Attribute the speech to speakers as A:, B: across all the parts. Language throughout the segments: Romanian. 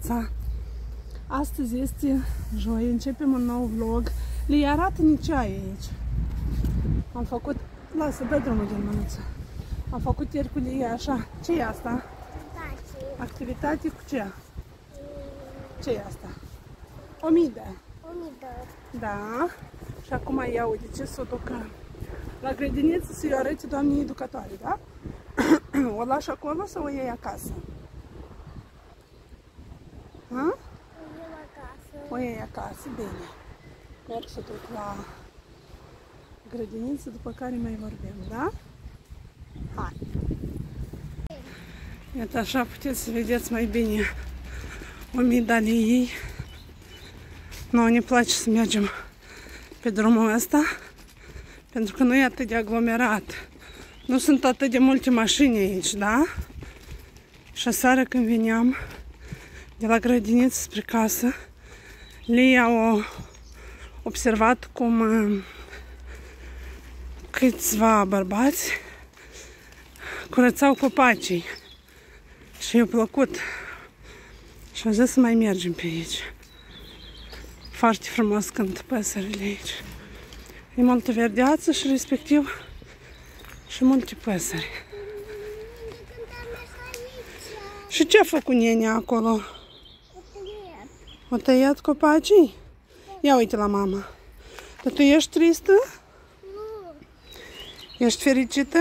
A: dimineața! Astăzi este joi, începem un nou vlog. Le arată ceai aici. Am făcut... Lasă, dă drumul din mânuță. Am făcut ieri cu Lia așa. Ce e asta? Activitate cu ce? Ce e asta? Omidă. Da. Și acum ia uite ce să o ducă la grădiniță să-i arăte doamnei educatoare, da? O lași acolo sau o iei acasă? Ha? O iei acasă, bine. Merg să duc la grădiniță, după care mai vorbim, da? Hai! Iată așa puteți să vedeți mai bine omidale ei. Nouă ne place să mergem pe drumul ăsta, pentru că nu e atât de aglomerat. Nu sunt atât de multe mașini aici, da? Și aseară când veneam de la grădiniță spre casă, Lia a observat cum câțiva bărbați curățau copacii și i-a plăcut și a zis să mai mergem pe aici. Foarte frumos cântă păsările aici. E multă verdeață și respectiv și multe păsări. Și ce a făcut nenea acolo? O tăiat copacii? Ia uite la mama. Dar tu ești tristă?
B: Nu.
A: Ești fericită?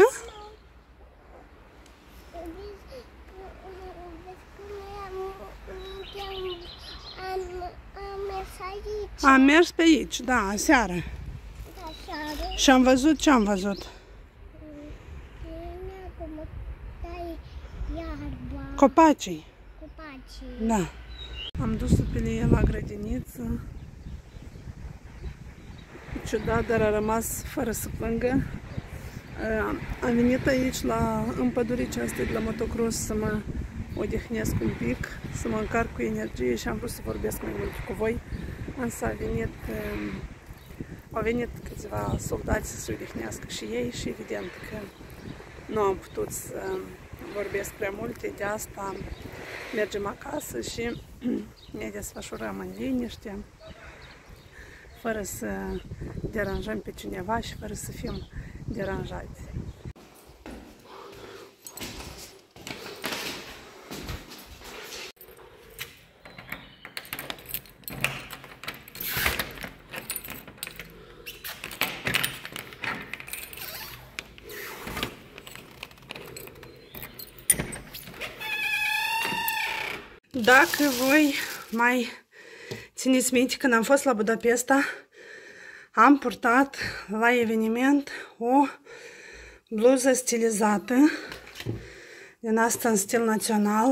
A: Am mers pe aici, da, aseară. Și am văzut ce am văzut? Copacii. Da. Am dus-o pe Lia la grădiniță. Ciudat, dar a rămas fără să plângă. Am venit aici în pădurița asta de la motocross să mă odihnesc un pic, să mă încarc cu energie și am vrut să vorbesc mai mult cu voi. Însă au venit câțiva soldați să se odihnească și ei și evident că nu am putut să vorbesc prea multe, de asta mergem acasă și ne desfășurăm în liniște, fără să deranjăm pe cineva și fără să fim deranjați. Dacă voi mai țineți minte, când am fost la Budapesta, am purtat la eveniment o bluză stilizată, din asta în stil național,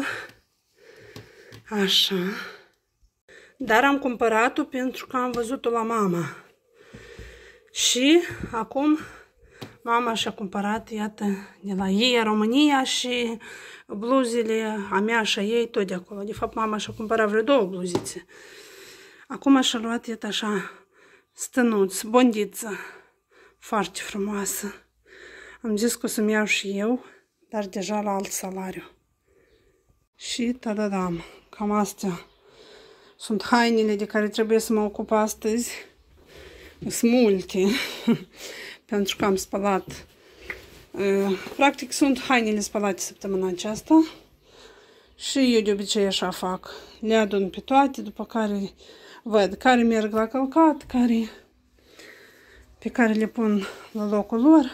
A: așa, dar am cumpărat-o pentru că am văzut-o la mama și acum mama și-a cumpărat, iată, de la ei, România, și bluzele a mea și a ei tot de acolo. De fapt, mama și-a cumpărat vreo 2 bluzițe. Acum și-a luat, iată așa, stănuț, bondiță, foarte frumoasă. Am zis că o să-mi iau și eu, dar deja la alt salariu. Și tadadam, cam astea sunt hainele de care trebuie să mă ocup astăzi. Sunt multe, pentru că am spălat. Practic sunt hainele spălate săptămâna aceasta și eu de obicei așa fac. Le adun pe toate, după care văd care merg la călcat, pe care le pun la locul lor.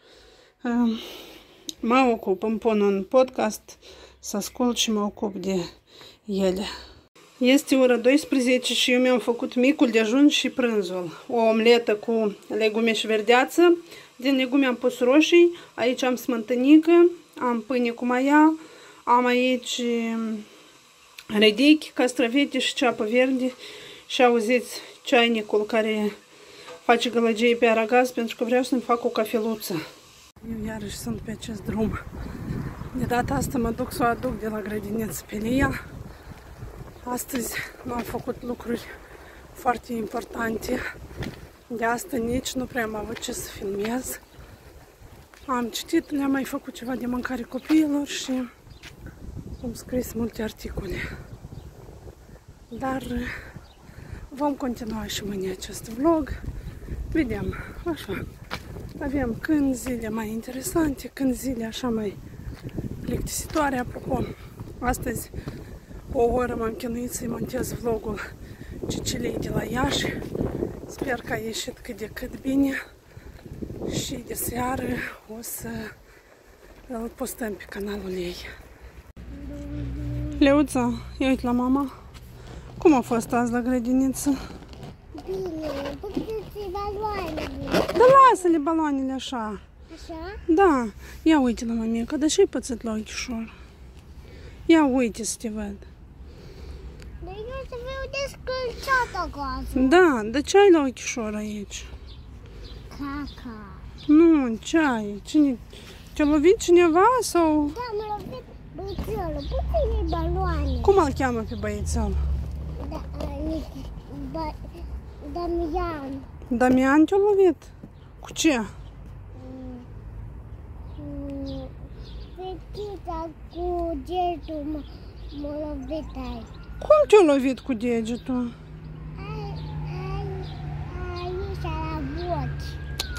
A: Mă ocup, îmi pun un podcast să ascult și mă ocup de ele. Este ora 12 și eu mi-am făcut micul dejun și prânzul. O omletă cu legume și verdeață. Din legume am pus roșii, aici am smântânică, am pâine cu maia, am aici redichi, castravete și ceapă verde și auziți ceainicul care face gălăgie pe aragaz pentru că vreau să-mi fac o cafeluță. Eu iarăși sunt pe acest drum. De data asta mă duc să o aduc de la grădiniță pe Lia. Astăzi nu am făcut lucruri foarte importante. De asta nici nu prea am avut ce să filmez. Am citit, le-am mai făcut ceva de mâncare copiilor și am scris multe articole. dar vom continua și mâine acest vlog. Vedem, așa, avem când zile mai interesante, când zile așa mai plictisitoare. Apropo, astăzi o oră m-am chinuit să-i montez vlogul Ceciliei de la Iași. Sper că a ieșit cât de cât bine și de seară o să îl postăm pe canalul ei. Leuța, ia uite la mama. Cum a fost azi la grădiniță?
B: Bine, puteți baloanele.
A: Da lasă-le baloanele așa.
B: Așa?
A: Da, ia uite la mămică, dar și-i pățit la ochișor. Ia uite să te văd.
B: Dar eu să fiu descălțat acasă.
A: Da, dar ce ai la ochișor aici?
B: Caca.
A: Nu, ce ai? Cine... Te-a lovit cineva sau...
B: Da, m-a lovit băiețelul. Puteți baloane.
A: Cum îl cheamă pe băiețel?
B: Damian.
A: Damian te-a lovit? Cu ce?
B: Fetița cu degetul m-a lovit aici.
A: Cum te-a lovit cu degetul?
B: Aici la boci.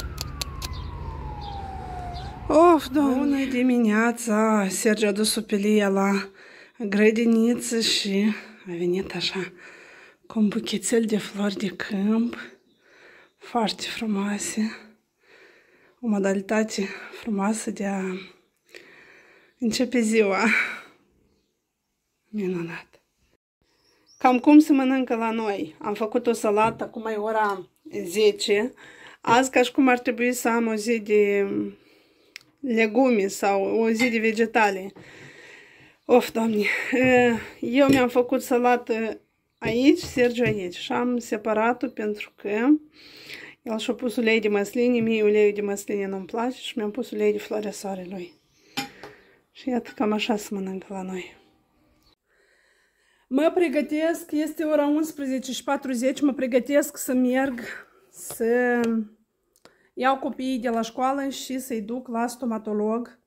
A: Of, Doamne! Bună dimineața! Sergiu a dus-o pe Lia la grădiniță și a venit așa cu un buchețel de flori de câmp foarte frumoase. O modalitate frumoasă de a începe ziua. Minunat! Cam cum se mănâncă la noi. Am făcut o salată acum e ora 10. Azi ca și cum ar trebui să am o zi de legume sau o zi de vegetale. Of, Doamne! Eu mi-am făcut salată aici, Sergiu aici și am separat-o pentru că el și-a pus ulei de măsline, mie uleiul de măsline nu-mi place și mi-am pus ulei de floarea soarelui. Și iată, cam așa se mănâncă la noi. Mă pregătesc, este ora 11:40, mă pregătesc să merg să iau copiii de la școală și să-i duc la stomatolog.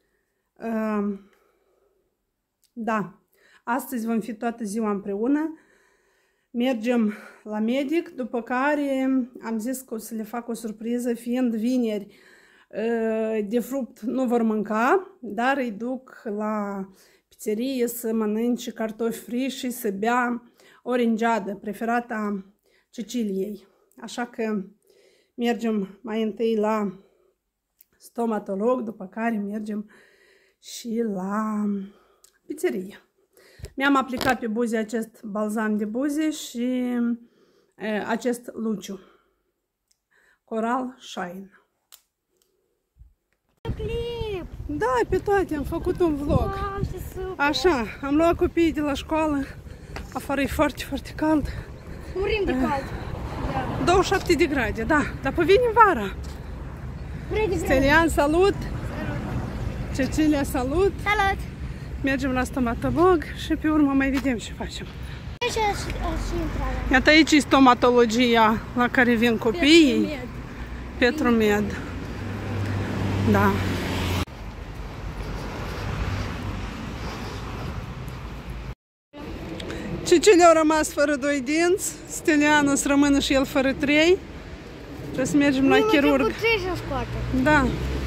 A: Da, astăzi vom fi toată ziua împreună. Mergem la medic, după care am zis că o să le fac o surpriză, fiind vineri, de fruct nu vor mânca, dar îi duc la pizzerie să mănânce cartofi friși și să bea orangeadă, preferata Ceciliei. Așa că mergem mai întâi la stomatolog, după care mergem și la pizzerie. Mi-am aplicat pe buze acest balzam de buze și acest Luciu Coral Shine.
B: Clip!
A: Da, pe toate, am făcut un vlog.
B: Wow, ce super!
A: Așa, am luat copiii de la școală. Afară e foarte, foarte cald.
B: Murim de cald.
A: 27 de grade, da, dar pe vine vara. Stelian, salut! Cecilia, salut!
B: Salut!
A: Mergem la stomatolog și pe urmă mai vedem ce facem.
B: Aici și intrarea.
A: Iată aici e stomatologia la care vin copiii. Petromed. Da. Cecilia a rămas fără 2 dinți, Stelian o să rămână și el fără 3. Trebuie să mergem la chirurg.
B: Cu 3 să scoate.
A: Da.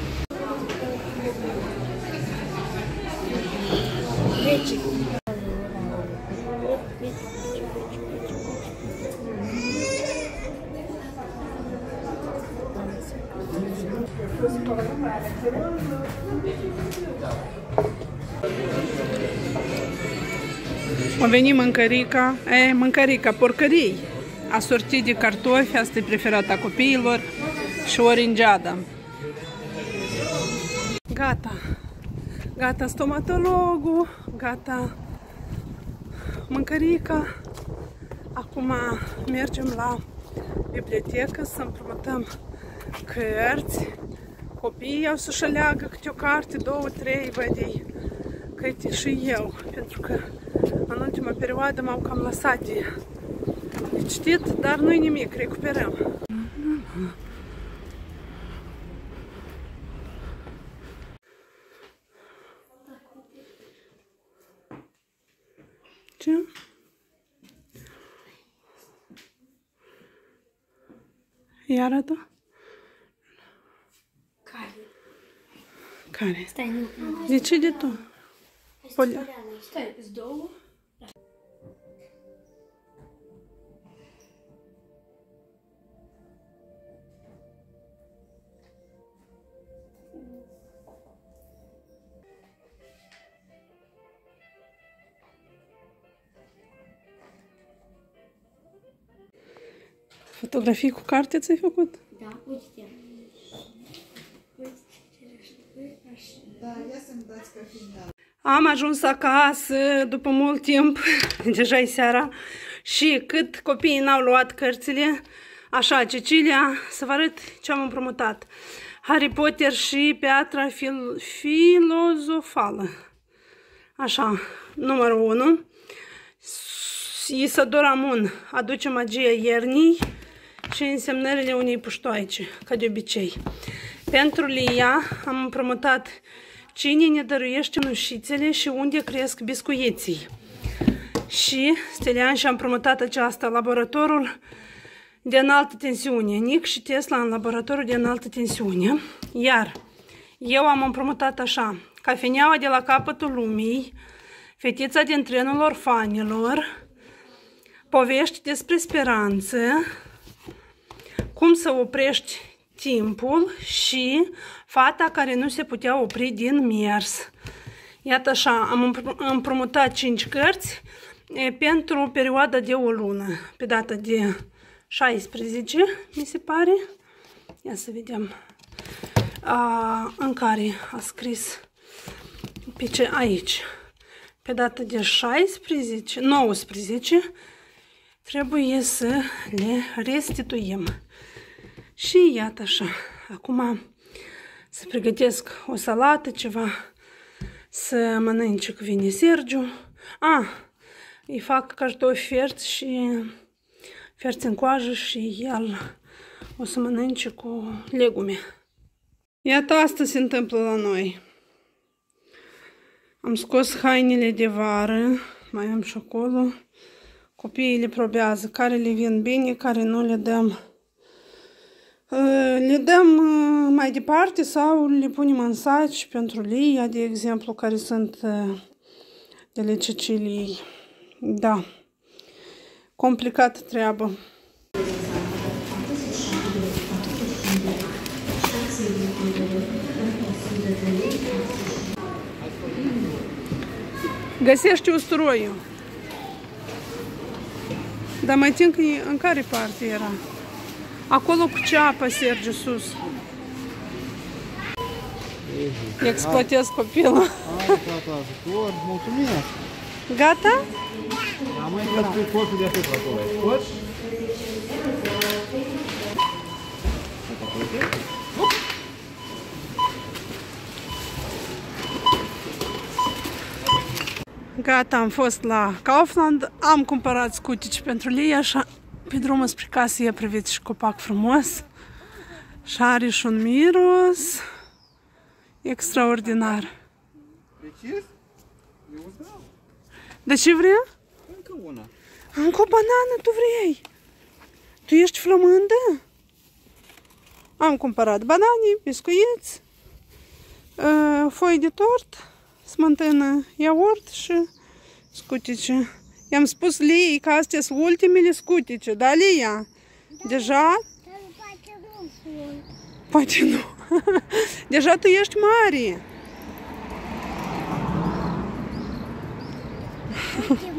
A: A venit mâncărica porcării, asortit de cartofi, asta e preferata copiilor, și orangeada. Gata. Gata stomatologul, gata mâncărica. Acum mergem la bibliotecă să împrumutăm cărți. Copiii au să-și aleagă câte o carte, 2, 3, văd câte și eu, pentru că în ultima perioadă m-au cam lăsat de citit, dar nu-i nimic, recuperăm. Ce? Îi arată?
C: Care?
A: Care?
C: Stai, nu.
A: Decide tu.
C: Stai, îți două?
A: Fotografii cu carte ți-ai făcut?
C: Da, uite-te.
A: Am ajuns acasă după mult timp, deja e seara, și cât copiii n-au luat cărțile, așa, Cecilia, să vă arăt ce am împrumutat. Harry Potter și Piatra filozofală. Așa, numărul 1. Isadora Mun aduce magia iernii și însemnările unei puștoaice, ca de obicei. Pentru Lia am împrumutat Cine ne dăruiește nușițele și unde cresc biscuiții. Și Stelian și-a împrumutat aceasta, laboratorul de înaltă tensiune. Nic și Tesla în laboratorul de înaltă tensiune. Iar eu am împrumutat așa, Cafeneaua de la capătul lumii, Fetița din trenul orfanilor, Povești despre speranță, Cum să oprești timpul și Fata care nu se putea opri din mers. Iată așa, am împrumutat 5 cărți pentru perioada de o lună, pe data de 16, mi se pare. Ia să vedem în care a scris pe ce aici. Pe data de 19 trebuie să le restituim. Și iată așa, acum să pregătesc o salată, ceva să mănânce cu vine Sergiu. Îi fac cartofi ferți și ferți în coajă și el o să mănânce cu legume. Iată, asta se întâmplă la noi. Am scos hainele de vară, mai am și acolo. Copiii le probează, care le vin bine, care nu le dăm. Le dăm mai departe sau le punem în saci pentru Lia, de exemplu, care sunt de la Ceciliei. Da, complicată treabă. Găsește usturoiul. Dar mai țin că în care parte era? Acolo cu ceapă, Sergiu, sus. Exploatez copilul.
D: Ajutor, mulțumesc.
A: Gata?
D: Am mai dat pe cotul de atât acolo. Scoți?
A: Gata, am fost la Kaufland, am cumpărat scutici pentru Lia, așa pe drumul spre casă e priviți și copac frumos și are și un miros extraordinar.
D: Decis? Eu vreau.
A: De ce vrea?
D: Încă una.
A: Încă o banană tu vrei? Tu ești flămândă? Am cumpărat banane, biscuiți, foi de tort, smântână, iaurt și scutice. I-am spus Liei că astea sunt ultimele scutice, da, Lia? Deja?
B: Dar poate nu sunt.
A: Poate nu. Deja tu ești mare.
B: Uite,